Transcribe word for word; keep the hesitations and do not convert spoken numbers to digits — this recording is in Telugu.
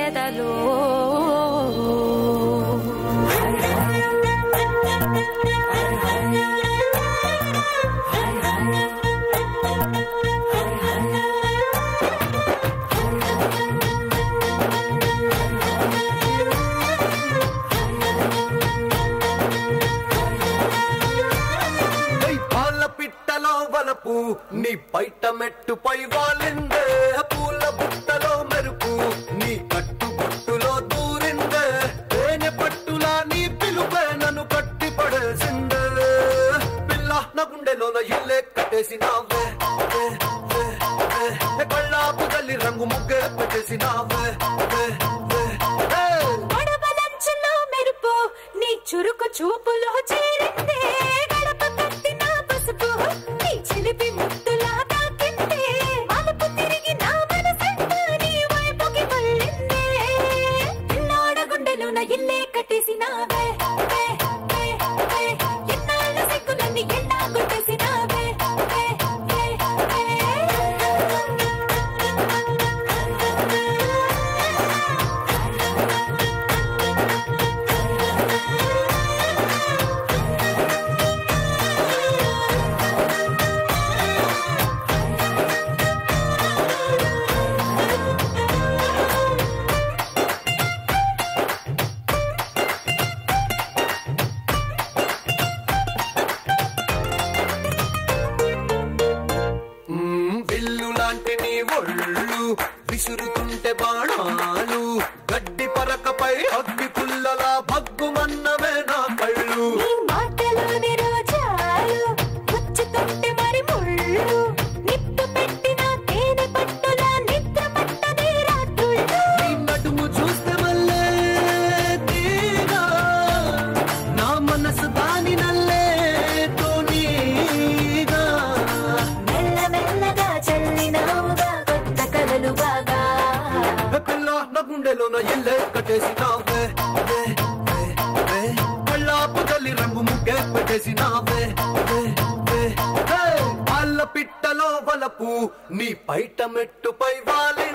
ఎదలో నీ పైట మెట్టుపై వాలిందే పూల బుట్టలో మెరుపు నీ కట్టు బొట్టులో దూరిందే తేనె పట్టులా నీ పిలుపే నన్ను కట్టి పడేసిందే పిల్ల నా గుండెలోన ఇల్లే కట్టేసినావే కళ్ళాపు తల్లి రంగు ముగ్గే పెట్టేసినావే మెరుపు నీ చురుకు చూపులో చేరిందే గడప కట్టిన పసుపు నీ చిలిపి ముద్దులా తాకిందే మలుపు తిరిగి నా మనసంతా నీ వైపుకి మళ్ళిందే పిల్లాడ గుండెలోన ఇల్లే కట్టేసినావే ఎన్నాళ్ళ సిగ్గులన్నీ ఎన్నా కొట్టేసినావే విసురుతుంటే బాణాలు గడ్డి పరకపై అగ్గి పుల్లలా భగ్గుమన్నవే నా కళ్ళు మాటలోని రోజాలు ముచ్చుతుంటే మరి ముళ్ళు నిప్పు పెట్టిన తేనె పట్టులా నిద్ర పట్టదే రాత్రుళ్ళు నీ నడుము చూస్తే మళ్ళే తీరా నా మనసు దాని నల్లే తోనీగా మెల్ల మెల్లగా చల్లినావుగా కొత్త కలలు బాగా పిల్ల నా గుండెలోన ఇల్లే కట్టేసినావే కళ్ళాపు తల్లి రంగు ముగ్గే పెట్టేసినావే పాల పిట్టలో వలపు నీ పైట మెట్టుపై వాలి